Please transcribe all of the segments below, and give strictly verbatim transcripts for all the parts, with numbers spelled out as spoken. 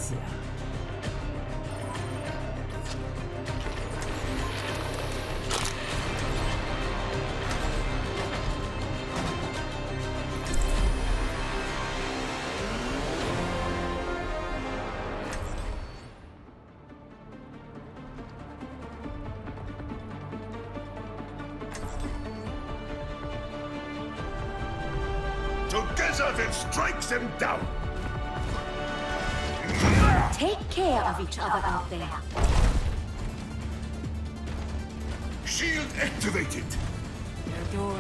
Silencia. Together then strikes him down! Take care of each other out there. Shield activated! Erdoy,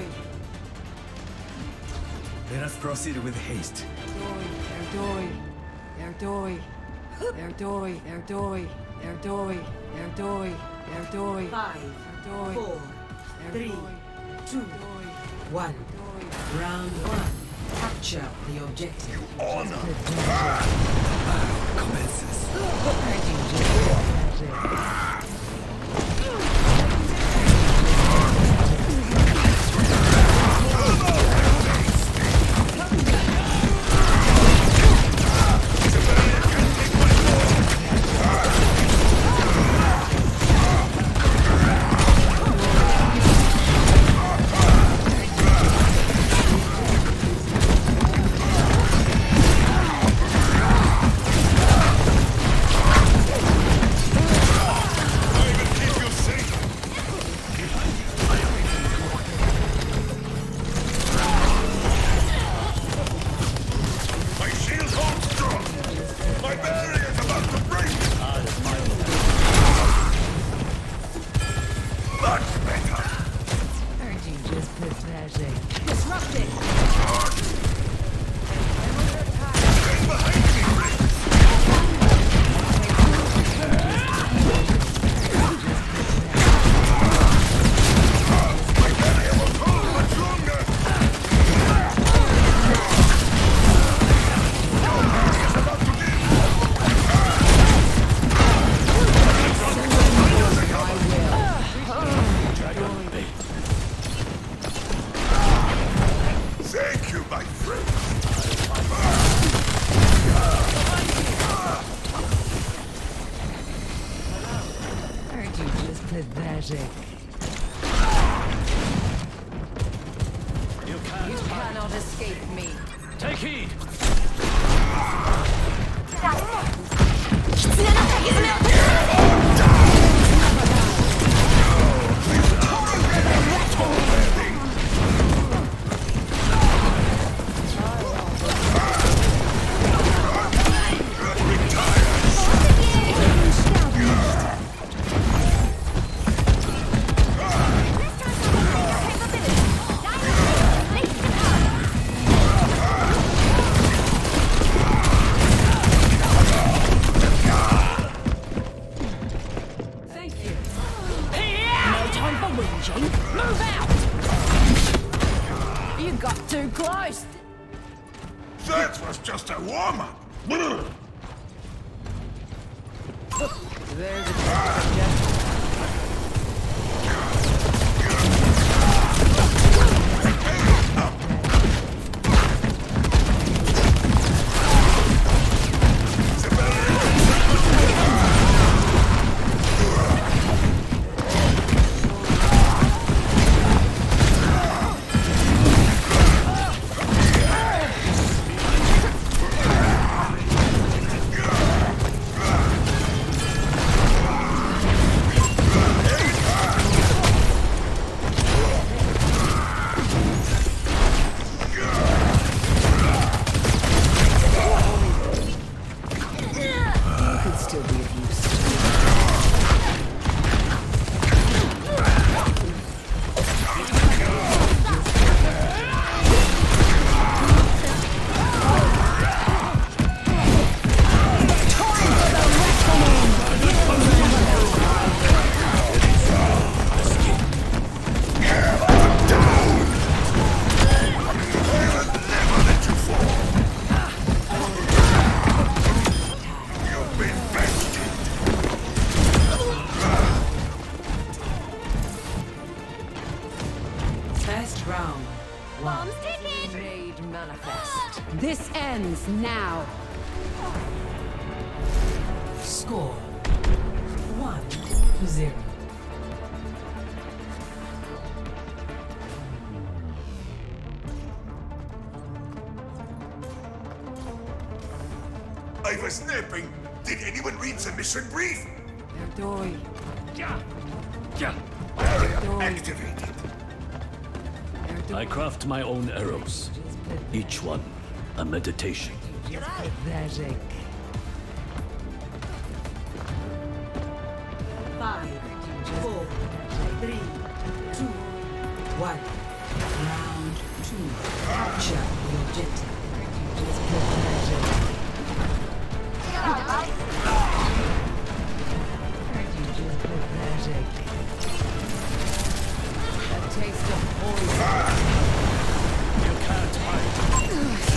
Let us proceed with haste. Erdoy, Erdoy, Erdoy, Erdoy, Erdoy, Erdoy, Erdoy, Five, Erdoy, four, three, Erdoy, two, one. Round one. Capture the objective. Honor! Commences. My shield holds strong! My barrier is about to break! Much better! Aren't you just pathetic? Disrupted! Stand behind me, Riggs! My barrier will hold much longer! Thank you, my friend! Aren't you just pathetic? You can. You cannot escape me. Take heed. Thank you. No time for whinging. Move out! You got too close. That was just a warm-up! There's a manifest. This ends now. Score one to zero. I was napping. Did anyone read the mission brief? Erdoi. Yeah. Yeah. Area Erdoi. activated. I craft my own arrows. Each one a meditation. Pathetic. Five, four, three, two, one. Round two. Capture the objective. Just pathetic. You just pathetic. A taste of poison. You can't hide.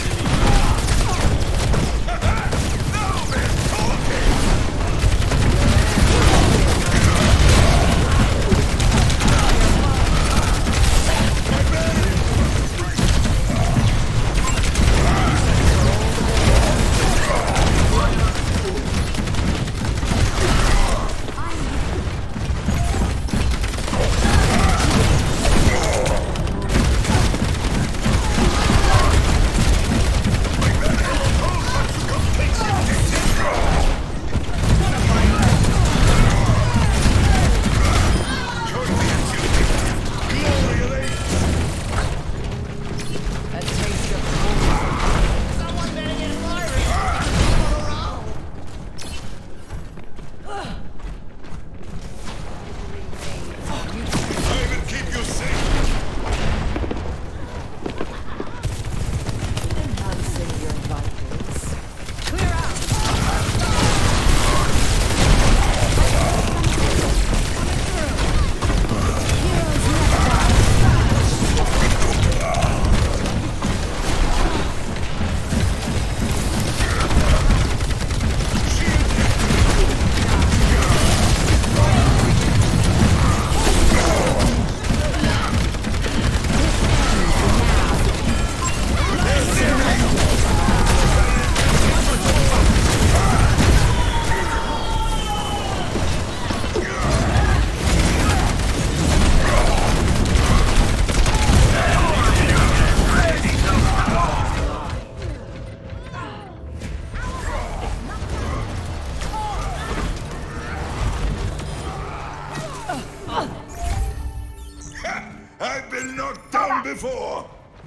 I've been knocked down before!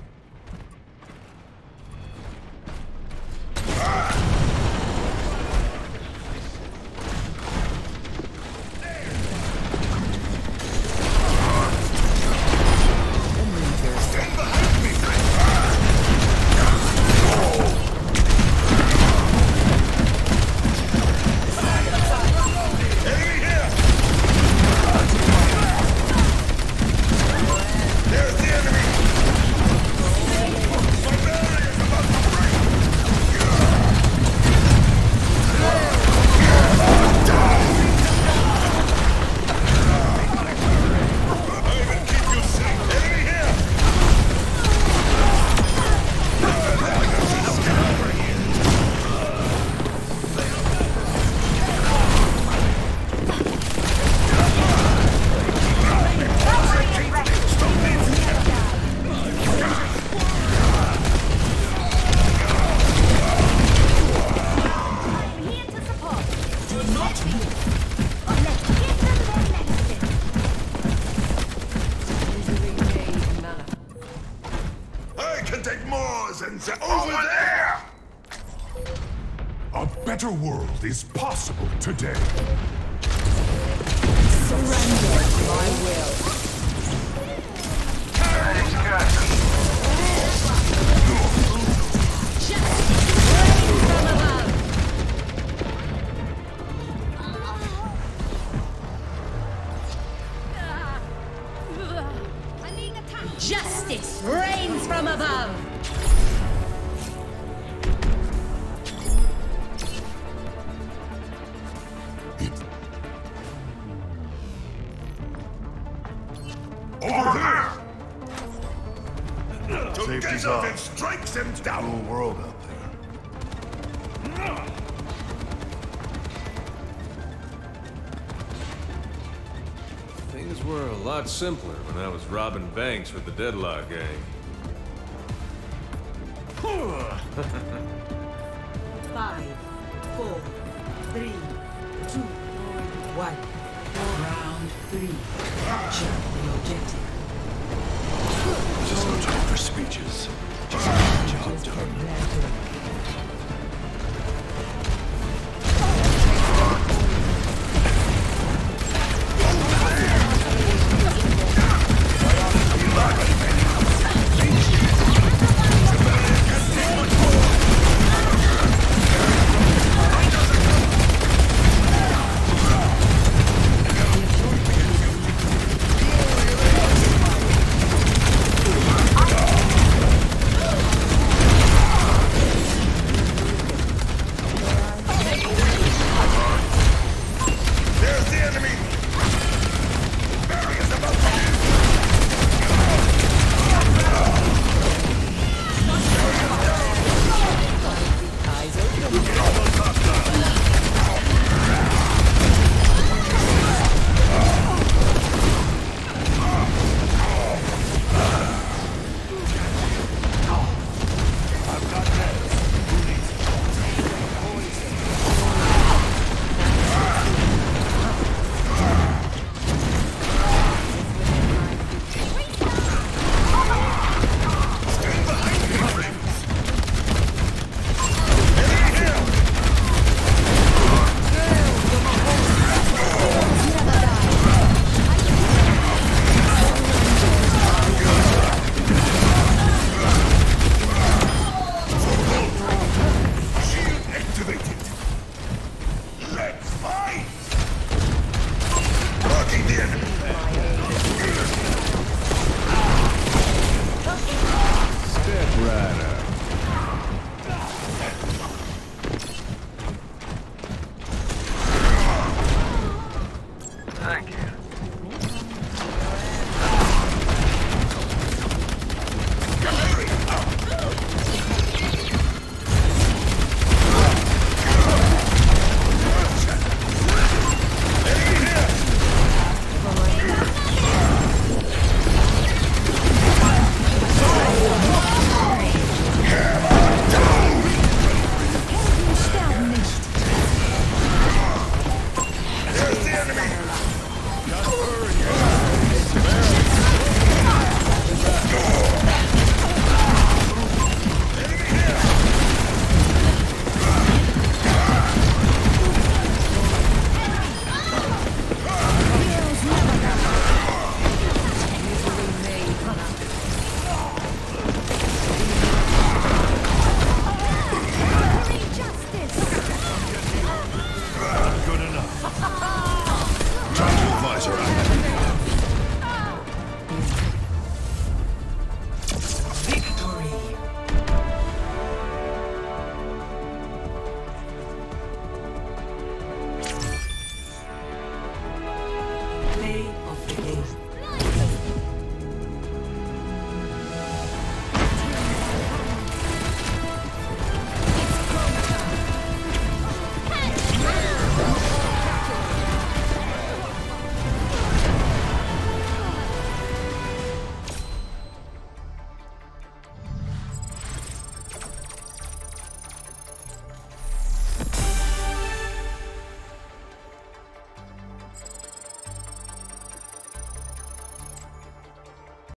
Stand behind me! Enemy here! There's the enemy! My barrier's about to break! I will keep you safe! Enemy here! I'm here to support. Do not move. Let's get them their medicine. I can take more than the over there! A better world is possible today. Surrender to my will. Justice reigns from above! Over there! Safety's Together off. and strike them down! Whole world out there. Things were a lot simpler when I was robbing banks with the Deadlock gang. Five, four, three, two, one. Round three. Capture the objective. This is no time for speeches. Just get the job done.